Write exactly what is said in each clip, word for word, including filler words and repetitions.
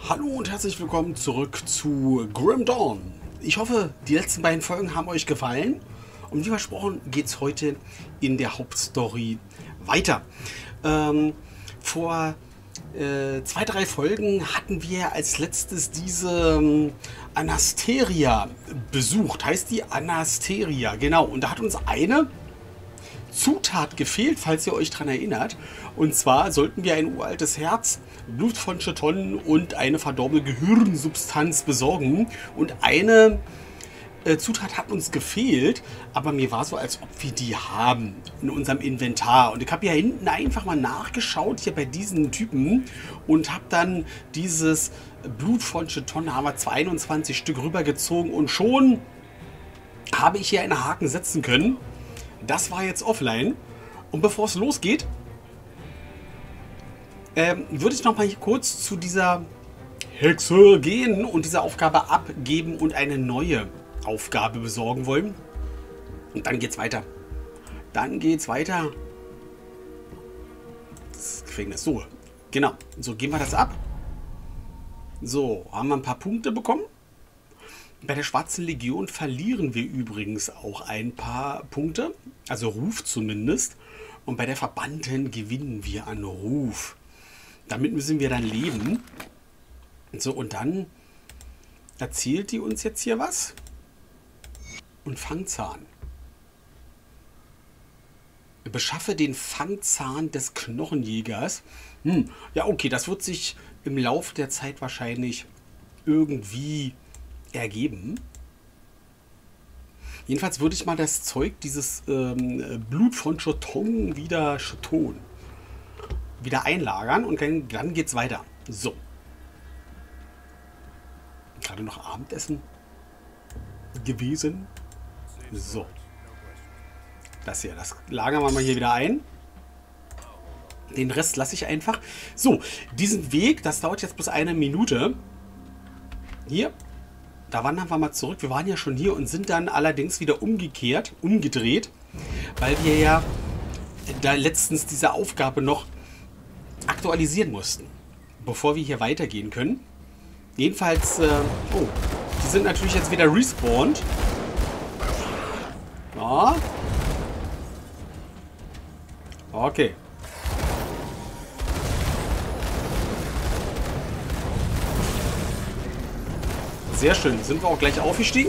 Hallo und herzlich willkommen zurück zu Grim Dawn. Ich hoffe, die letzten beiden Folgen haben euch gefallen. Und wie versprochen geht es heute in der Hauptstory weiter. Ähm, vor äh, zwei, drei Folgen hatten wir als letztes diese ähm, Anasteria besucht. Heißt die Anasteria, genau. Und da hat uns eine Zutat gefehlt, falls ihr euch daran erinnert. Und zwar sollten wir ein uraltes Herz, Blut von Chetonnen und eine verdorbene Gehirnsubstanz besorgen. Und eine äh, Zutat hat uns gefehlt, aber mir war so, als ob wir die haben in unserem Inventar. Und ich habe hier hinten einfach mal nachgeschaut, hier bei diesen Typen, und habe dann dieses Blut von Chetonnen, haben wir zweiundzwanzig Stück rübergezogen und schon habe ich hier einen Haken setzen können. Das war jetzt offline. Und bevor es losgeht, ähm, würde ich noch mal hier kurz zu dieser Hexe gehen und diese Aufgabe abgeben und eine neue Aufgabe besorgen wollen. Und dann geht's weiter. Dann geht's weiter. Das Gefängnis. So, genau. So, geben wir das ab. So, haben wir ein paar Punkte bekommen. Bei der Schwarzen Legion verlieren wir übrigens auch ein paar Punkte, also Ruf zumindest. Und bei der Verbannten gewinnen wir an Ruf. Damit müssen wir dann leben. So, und dann erzählt die uns jetzt hier was. Und Fangzahn. Beschaffe den Fangzahn des Knochenjägers. Hm, ja, okay, das wird sich im Laufe der Zeit wahrscheinlich irgendwie ergeben. Jedenfalls würde ich mal das Zeug, dieses ähm, Blut von Cheton wieder Cheton wieder einlagern und dann, dann geht es weiter. So. Gerade noch Abendessen gewesen. So. Das hier, das lagern wir mal hier wieder ein. Den Rest lasse ich einfach. So, diesen Weg, das dauert jetzt bloß eine Minute. Hier. Da wandern wir mal zurück. Wir waren ja schon hier und sind dann allerdings wieder umgekehrt, umgedreht, weil wir ja da letztens diese Aufgabe noch aktualisieren mussten, bevor wir hier weitergehen können. Jedenfalls, äh, oh, die sind natürlich jetzt wieder respawned. Ja. Okay. Sehr schön. Sind wir auch gleich aufgestiegen?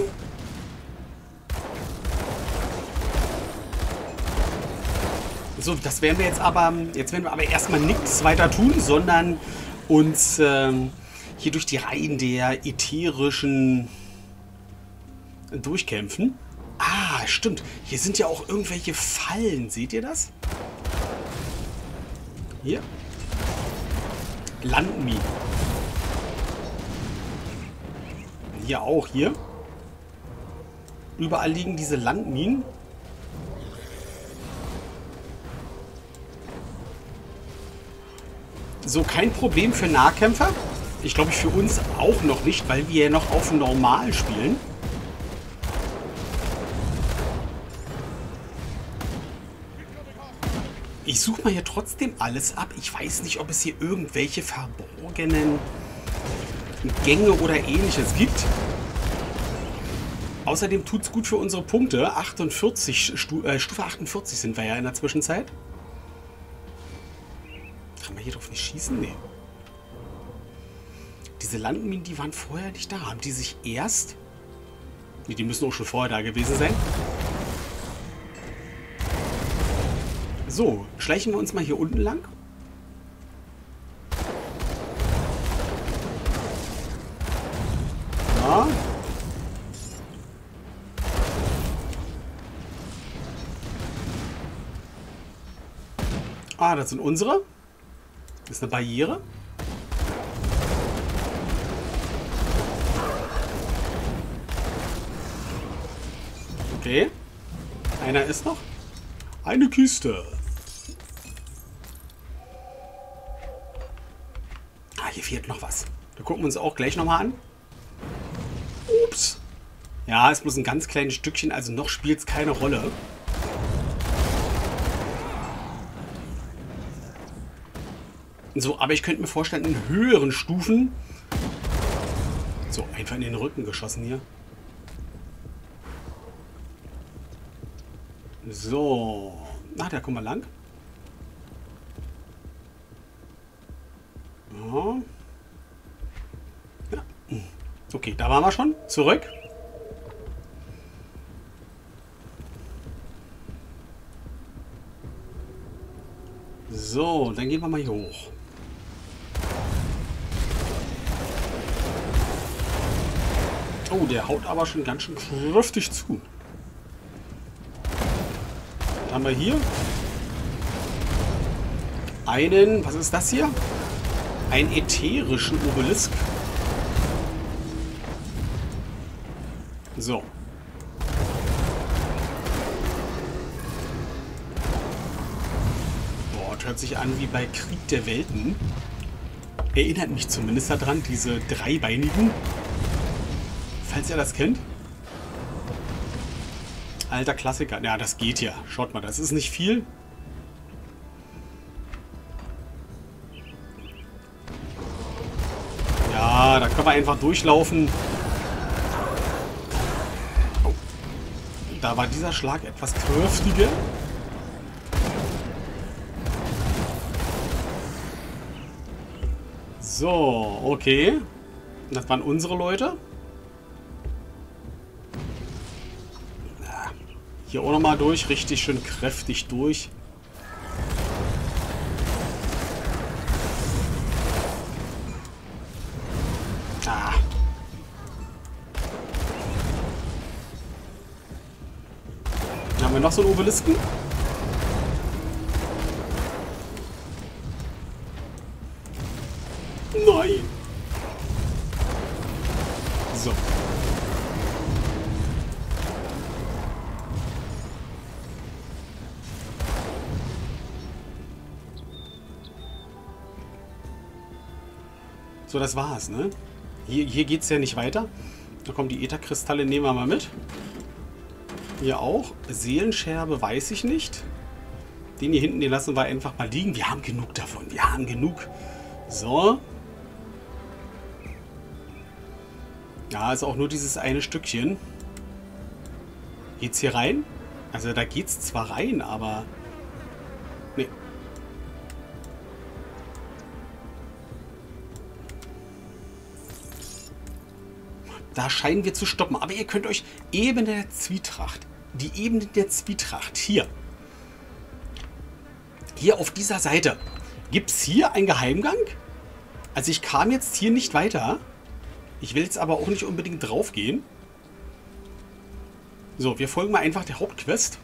So, das werden wir jetzt aber, jetzt werden wir aber erstmal nichts weiter tun, sondern uns ähm, hier durch die Reihen der ätherischen durchkämpfen. Ah, stimmt. Hier sind ja auch irgendwelche Fallen. Seht ihr das? Hier. Landminen. Hier auch, hier. Überall liegen diese Landminen. So, kein Problem für Nahkämpfer. Ich glaube, für uns auch noch nicht, weil wir ja noch auf normal spielen. Ich suche mal hier trotzdem alles ab. Ich weiß nicht, ob es hier irgendwelche verborgenen Gänge oder ähnliches gibt. Außerdem tut es gut für unsere Punkte. achtundvierzig, Stu äh, Stufe achtundvierzig sind wir ja in der Zwischenzeit. Kann man hier drauf nicht schießen? Nee. Diese Landminen, die waren vorher nicht da. Haben die sich erst... Nee, die müssen auch schon vorher da gewesen sein. So, schleichen wir uns mal hier unten lang. Ja. Ah, das sind unsere. Das ist eine Barriere. Okay. Einer ist noch. Eine Kiste. Ah, hier fehlt noch was. Da gucken wir uns auch gleich nochmal an. Ups. Ja, ist bloß ein ganz kleines Stückchen, also noch spielt es keine Rolle. So, aber ich könnte mir vorstellen, in höheren Stufen So, einfach in den Rücken geschossen hier. So. Ach, da kommen wir lang. Ja. Ja. Okay, da waren wir schon. Zurück. So, dann gehen wir mal hier hoch. Oh, der haut aber schon ganz schön kräftig zu. Dann haben wir hier einen, was ist das hier? Einen ätherischen Obelisk. So. Boah, das hört sich an wie bei Krieg der Welten. Erinnert mich zumindest daran, diese dreibeinigen. Falls ihr das kennt. Alter Klassiker. Ja, das geht ja. Schaut mal, das ist nicht viel. Ja, da können wir einfach durchlaufen. Oh. Da war dieser Schlag etwas kräftiger. So, okay. Das waren unsere Leute. Hier auch nochmal durch. Richtig schön kräftig durch. Ah. Dann haben wir noch so einen Obelisken. Nein. So. So, das war's, ne? Hier, hier geht es ja nicht weiter. Da kommen die Ätherkristalle, nehmen wir mal mit. Hier auch. Seelenscherbe weiß ich nicht. Den hier hinten, den lassen wir einfach mal liegen. Wir haben genug davon. Wir haben genug. So. Ja, ist auch nur dieses eine Stückchen. Geht's hier rein? Also da geht's zwar rein, aber... Nee. Da scheinen wir zu stoppen. Aber ihr könnt euch Ebene der Zwietracht, die Ebene der Zwietracht, hier, hier auf dieser Seite, gibt es hier einen Geheimgang? Also ich kam jetzt hier nicht weiter. Ich will jetzt aber auch nicht unbedingt drauf gehen. So, wir folgen mal einfach der Hauptquest.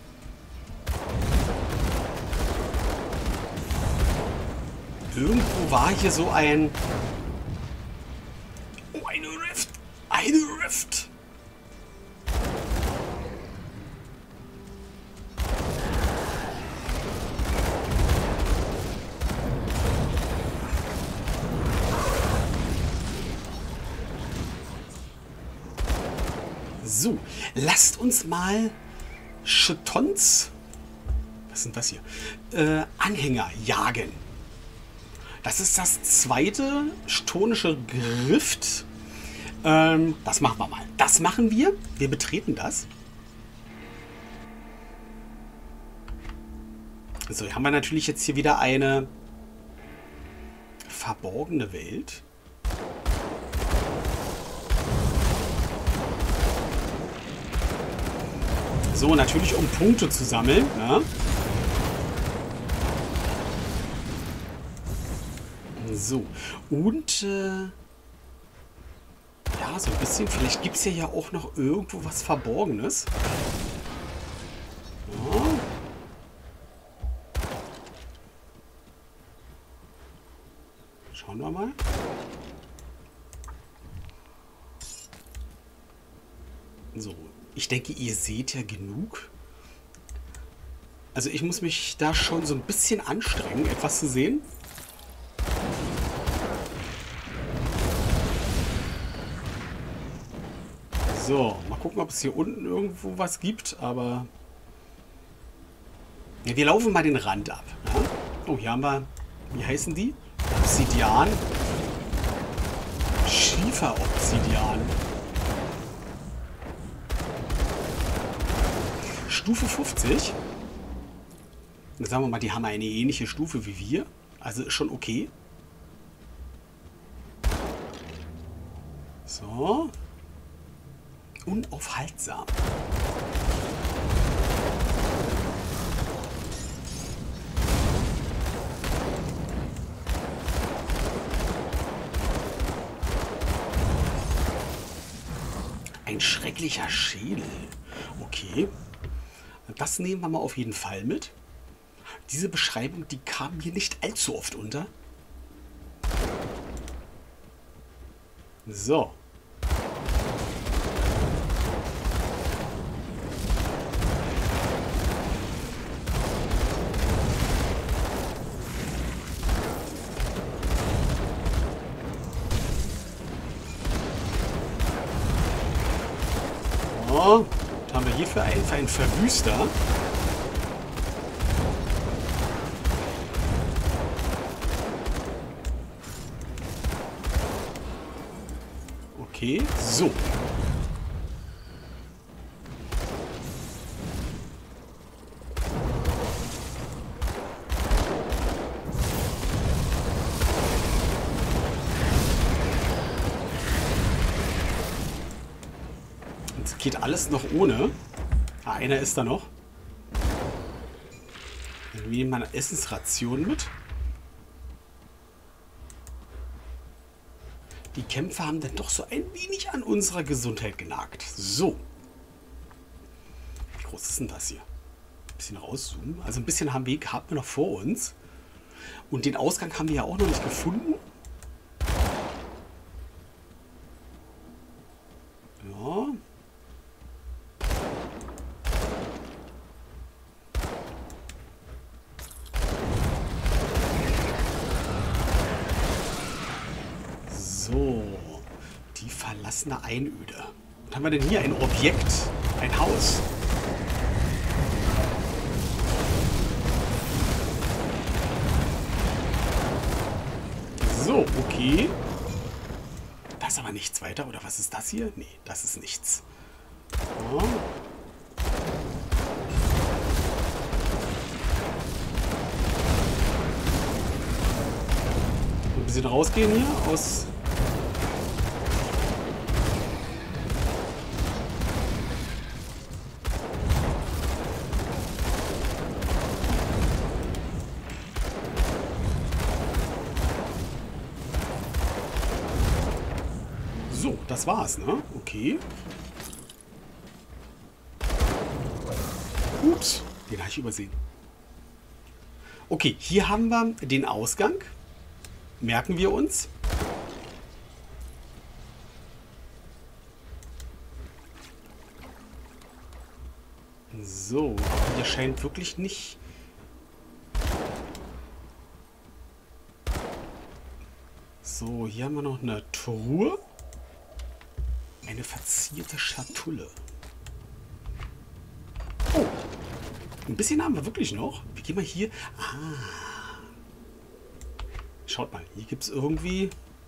Irgendwo war hier so ein... Oh, eine Rift! Eine Rift! So, lasst uns mal Chetons, was sind das hier, äh, Anhänger jagen. Das ist das zweite chtonische Grift. Ähm, das machen wir mal. Das machen wir. Wir betreten das. So, hier haben wir natürlich jetzt hier wieder eine verborgene Welt. So, natürlich um Punkte zu sammeln. Ja. So, und äh, ja, so ein bisschen, vielleicht gibt es ja auch noch irgendwo was Verborgenes. Ja. Schauen wir mal. So, ich denke, ihr seht ja genug. Also ich muss mich da schon so ein bisschen anstrengen, etwas zu sehen. So, mal gucken, ob es hier unten irgendwo was gibt, aber... Ja, wir laufen mal den Rand ab. Ja? Oh, hier haben wir... Wie heißen die? Obsidian. Schiefer. Schieferobsidian. Stufe fünfzig. Dann sagen wir mal, die haben eine ähnliche Stufe wie wir. Also ist schon okay. So. Unaufhaltsam. Ein schrecklicher Schädel. Okay. Das nehmen wir mal auf jeden Fall mit. Diese Beschreibung, die kam mir nicht allzu oft unter. So. So. Was haben wir hier für einen, für einen Verwüster? Okay, so. Jetzt geht alles noch ohne. Ah, einer ist da noch. Wir nehmen mal eine Essensration mit. Die Kämpfer haben dann doch so ein wenig an unserer Gesundheit genagt. So. Wie groß ist denn das hier? Ein bisschen rauszoomen. Also ein bisschen haben wir, haben wir noch vor uns. Und den Ausgang haben wir ja auch noch nicht gefunden. Ja. So, die verlassene Einöde. Was haben wir denn hier? Ein Objekt, ein Haus. So, okay. Das ist aber nichts weiter, oder was ist das hier? Nee, das ist nichts. Ja. Ein bisschen rausgehen hier aus... So, das war's, ne? Okay. Ups, den habe ich übersehen. Okay, hier haben wir den Ausgang. Merken wir uns. So, hier scheint wirklich nicht... So, hier haben wir noch eine Truhe. Eine verzierte Schatulle. Oh, ein bisschen haben wir wirklich noch. Wie gehen wir hier? Ah. Schaut mal, hier gibt es irgendwie...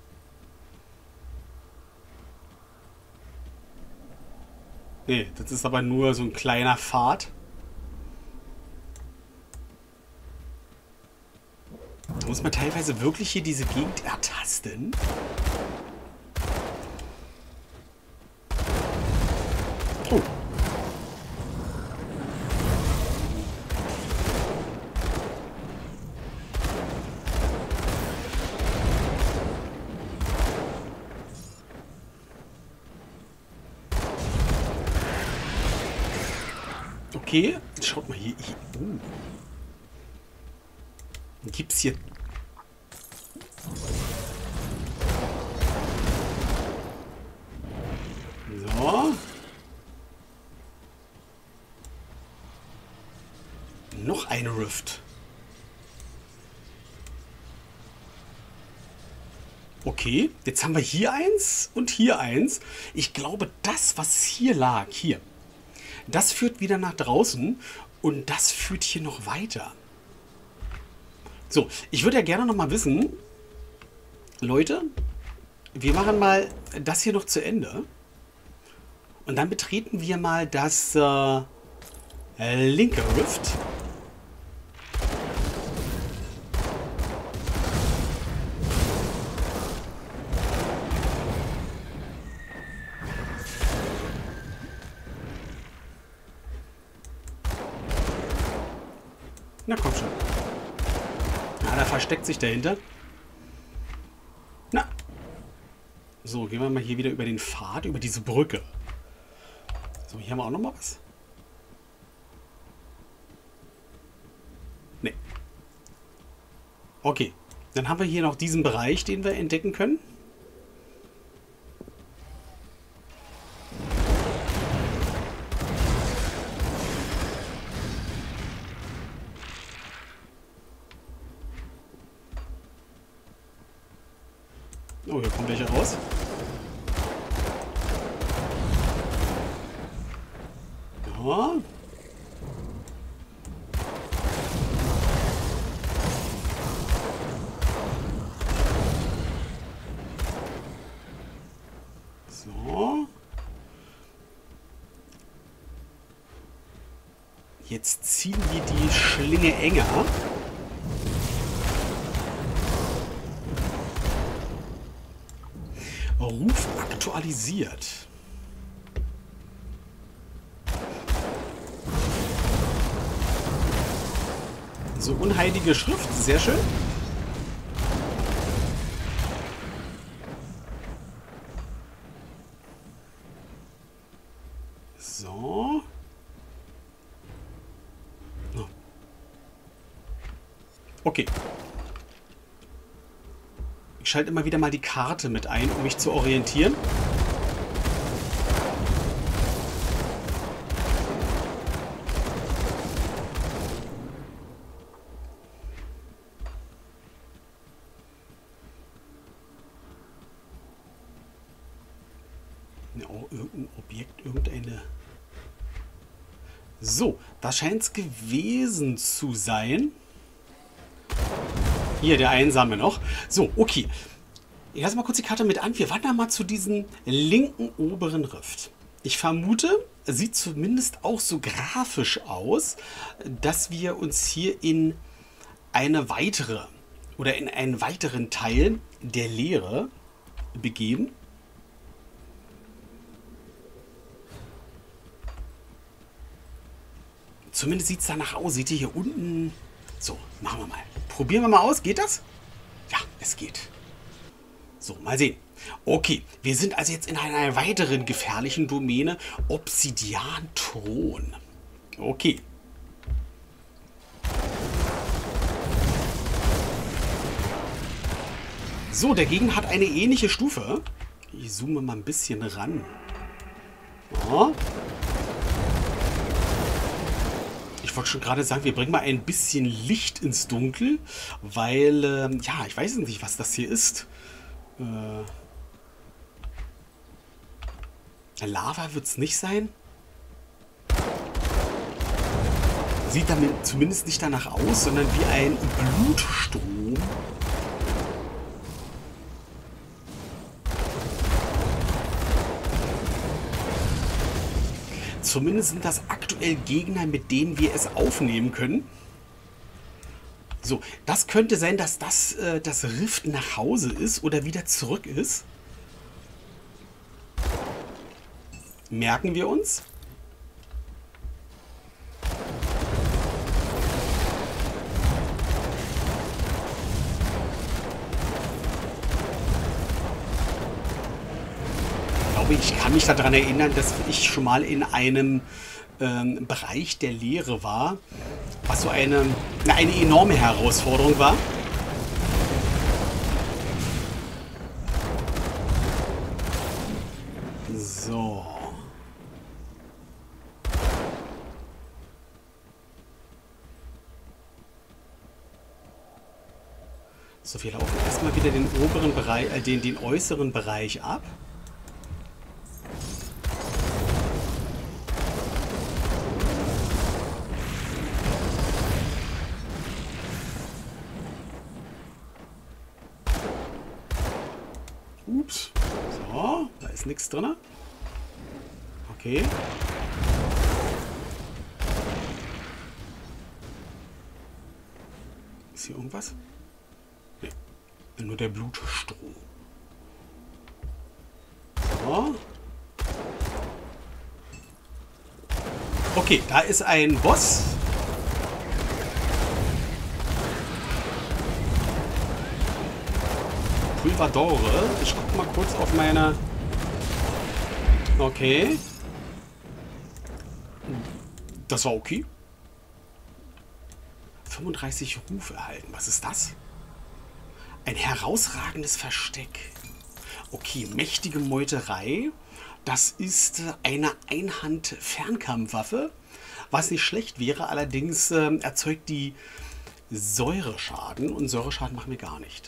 Nee, das ist aber nur so ein kleiner Pfad. Da muss man teilweise wirklich hier diese Gegend ertasten. Oh. Okay, schaut mal hier. hier. Uh. Gibt's hier... So. Noch eine Rift. Okay, jetzt haben wir hier eins und hier eins. Ich glaube, das, was hier lag, hier, das führt wieder nach draußen und das führt hier noch weiter. So, ich würde ja gerne noch mal wissen, Leute, wir machen mal das hier noch zu Ende. Und dann betreten wir mal das äh, linke Rift. Na komm schon. Na, da versteckt sich dahinter. Na. So, gehen wir mal hier wieder über den Pfad, über diese Brücke. So, hier haben wir auch noch mal was. Nee. Okay. Dann haben wir hier noch diesen Bereich, den wir entdecken können. Oh, hier kommt welche raus. Ja. So. Jetzt ziehen wir die Schlinge enger. Ruf aktualisiert. So, unheilige Schrift, sehr schön. So. Oh. Okay. Ich schalte immer wieder mal die Karte mit ein, um mich zu orientieren. Ja, oh, irgendein Objekt, irgendeine... So, das scheint es gewesen zu sein. Hier, der Einsame noch. So, okay. Ich lasse mal kurz die Karte mit an. Wir wandern mal zu diesem linken oberen Rift. Ich vermute, es sieht zumindest auch so grafisch aus, dass wir uns hier in eine weitere oder in einen weiteren Teil der Leere begeben. Zumindest sieht es danach aus. Seht ihr hier unten? So, machen wir mal. Probieren wir mal aus. Geht das? Ja, es geht. So, mal sehen. Okay, wir sind also jetzt in einer weiteren gefährlichen Domäne. Obsidian-Thron. Okay. So, der Gegner hat eine ähnliche Stufe. Ich zoome mal ein bisschen ran. Ja. Ich wollte schon gerade sagen, wir bringen mal ein bisschen Licht ins Dunkel, weil, äh, ja, ich weiß nicht, was das hier ist. Äh, Lava wird es nicht sein. Sieht damit zumindest nicht danach aus, sondern wie ein Blutstrom. Zumindest sind das aktuell Gegner, mit denen wir es aufnehmen können. So, das könnte sein, dass das äh, das Rift nach Hause ist oder wieder zurück ist. Merken wir uns. Ich kann mich daran erinnern, dass ich schon mal in einem ähm, Bereich der Leere war, was so eine, eine enorme Herausforderung war. So. So, wir laufen erstmal wieder den oberen Bereich, äh, den, den äußeren Bereich ab. Ups. So, da ist nichts drin. Okay. Ist hier irgendwas? Nee. Nur der Blutstrom. So. Okay, da ist ein Boss. Pulvadore. Ich guck mal kurz auf meine... Okay. Das war okay. fünfunddreißig Ruf erhalten. Was ist das? Ein herausragendes Versteck. Okay, mächtige Meuterei. Das ist eine Einhand-Fernkampfwaffe. Was nicht schlecht wäre, allerdings äh, erzeugt die Säureschaden. Und Säureschaden machen wir gar nicht.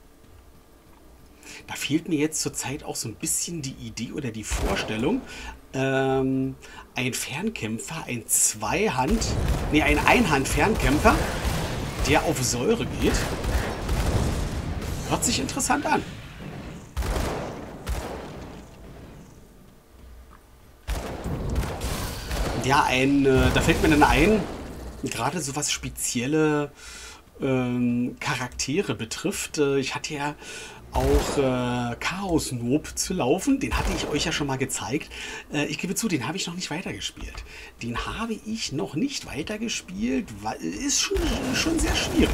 Da fehlt mir jetzt zurzeit auch so ein bisschen die Idee oder die Vorstellung. Ähm, ein Fernkämpfer, ein Zweihand, nee, ein Einhand-Fernkämpfer, der auf Säure geht. Hört sich interessant an. Ja, ein, äh, da fällt mir dann ein, gerade so was spezielle ähm, Charaktere betrifft. Äh, ich hatte ja auch äh, Chaos Noob zu laufen. Den hatte ich euch ja schon mal gezeigt. Äh, ich gebe zu, den habe ich noch nicht weitergespielt. Den habe ich noch nicht weitergespielt, weil ist schon, schon sehr schwierig.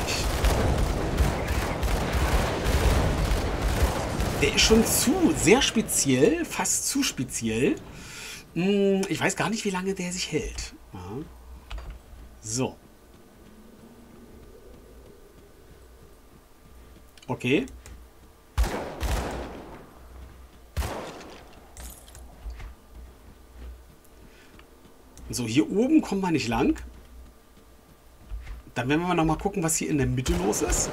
Der ist schon zu sehr speziell, fast zu speziell. Hm, ich weiß gar nicht, wie lange der sich hält. Ja. So. Okay. So, hier oben kommen wir nicht lang. Dann werden wir noch mal gucken, was hier in der Mitte los ist.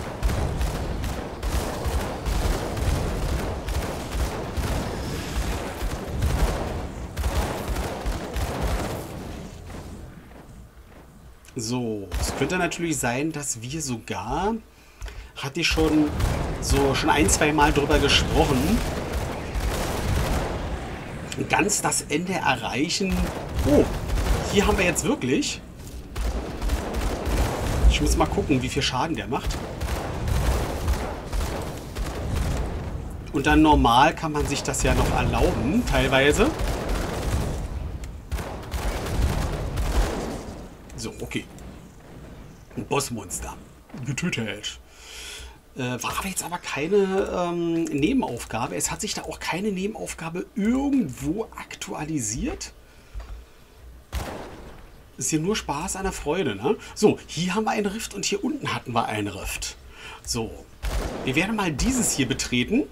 So, es könnte natürlich sein, dass wir sogar, hatte ich schon so schon ein, zwei Mal drüber gesprochen, ganz das Ende erreichen. Oh, hier haben wir jetzt wirklich... Ich muss mal gucken, wie viel Schaden der macht. Und dann normal kann man sich das ja noch erlauben, teilweise. So, okay. Ein Bossmonster. Getötet. Äh, war aber jetzt aber keine ähm, Nebenaufgabe. Es hat sich da auch keine Nebenaufgabe irgendwo aktualisiert. Ist hier nur Spaß an der Freude, ne? So, hier haben wir einen Rift und hier unten hatten wir einen Rift. So, wir werden mal dieses hier betreten.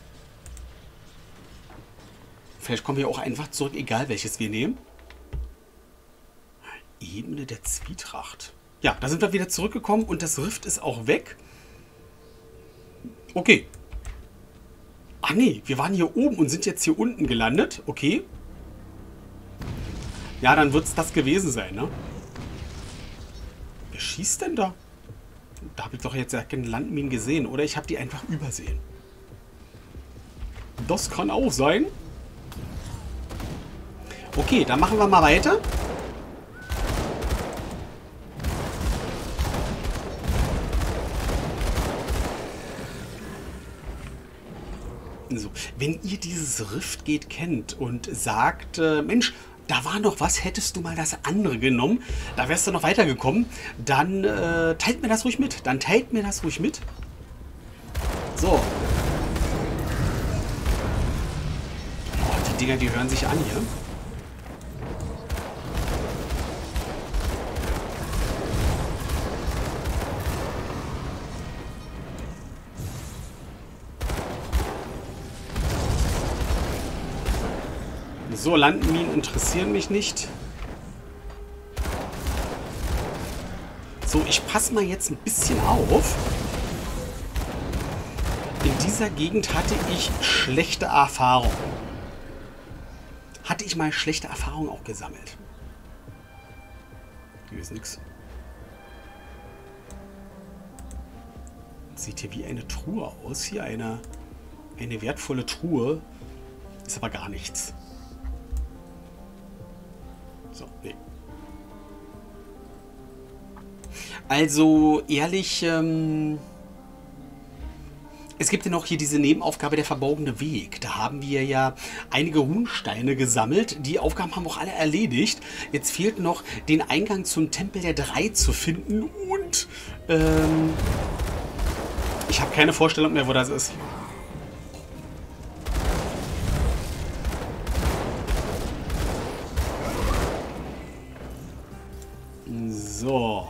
Vielleicht kommen wir auch einfach zurück, egal welches wir nehmen. Ebene der Zwietracht. Ja, da sind wir wieder zurückgekommen und das Rift ist auch weg. Okay. Ach nee, wir waren hier oben und sind jetzt hier unten gelandet. Okay. Ja, dann wird es das gewesen sein, ne? Wer schießt denn da? Da habe ich doch jetzt ja keine Landminen gesehen. Oder ich habe die einfach übersehen. Das kann auch sein. Okay, dann machen wir mal weiter. So, wenn ihr dieses Riftgate kennt und sagt, äh, Mensch, da war noch was, hättest du mal das andere genommen, da wärst du noch weitergekommen, dann äh, teilt mir das ruhig mit. Dann teilt mir das ruhig mit. So. Oh, die Dinger, die hören sich an hier. So, Landminen interessieren mich nicht. So, ich passe mal jetzt ein bisschen auf. In dieser Gegend hatte ich schlechte Erfahrungen. Hatte ich mal schlechte Erfahrungen auch gesammelt. Hier ist nichts. Sieht hier wie eine Truhe aus. Hier eine, Eine wertvolle Truhe. Ist aber gar nichts. So, nee. Also, ehrlich, ähm... es gibt ja noch hier diese Nebenaufgabe, der verborgene Weg. Da haben wir ja einige Runensteine gesammelt. Die Aufgaben haben auch alle erledigt. Jetzt fehlt noch, den Eingang zum Tempel der Drei zu finden. Und ähm, ich habe keine Vorstellung mehr, wo das ist. So.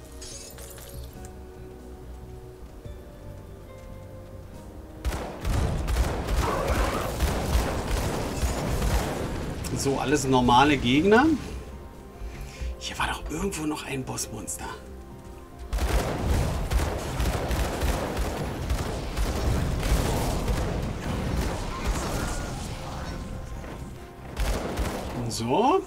So, alles normale Gegner. Hier war doch irgendwo noch ein Bossmonster. So.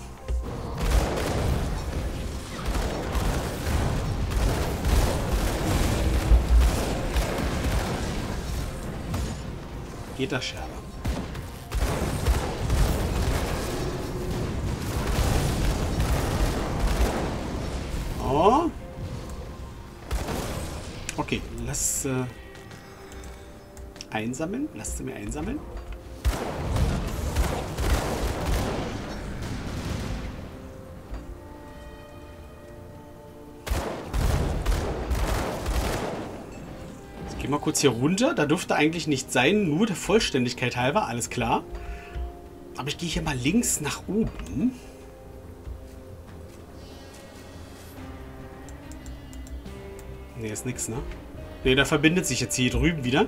Geht das Scherbe. Oh. Okay, lass äh, einsammeln. Lasst sie mir einsammeln. Ich gehe mal kurz hier runter. Da dürfte eigentlich nicht sein, nur der Vollständigkeit halber, alles klar. Aber ich gehe hier mal links nach oben. Ne, ist nix, ne? Ne, da verbindet sich jetzt hier drüben wieder.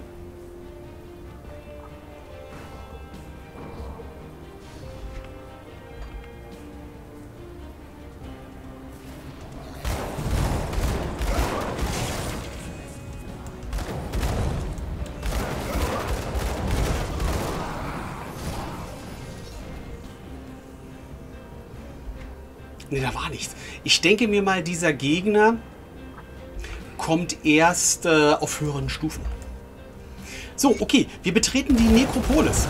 Ne, da war nichts. Ich denke mir mal, dieser Gegner kommt erst äh, auf höheren Stufen. So, okay. Wir betreten die Nekropolis.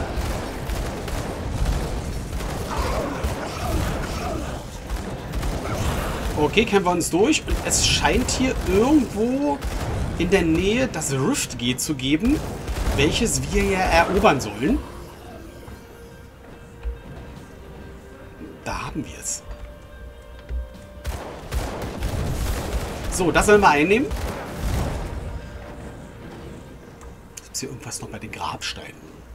Okay, kämpfen wir uns durch. Und es scheint hier irgendwo in der Nähe das Riftgate zu geben, welches wir ja erobern sollen. Da haben wir es. So, das sollen wir einnehmen. Gibt es hier irgendwas noch bei den Grabsteinen?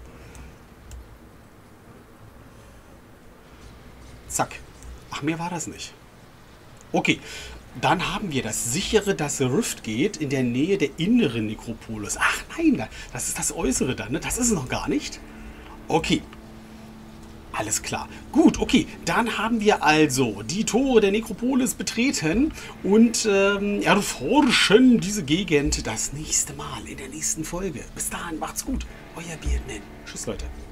Zack. Ach, mehr war das nicht. Okay, dann haben wir das sichere, das Riftgate in der Nähe der inneren Nekropolis. Ach nein, das ist das Äußere dann, ne? Das ist es noch gar nicht. Okay. Alles klar. Gut, okay. Dann haben wir also die Tore der Nekropolis betreten und ähm, erforschen diese Gegend das nächste Mal in der nächsten Folge. Bis dahin, macht's gut. Euer Biernen. Tschüss, Leute.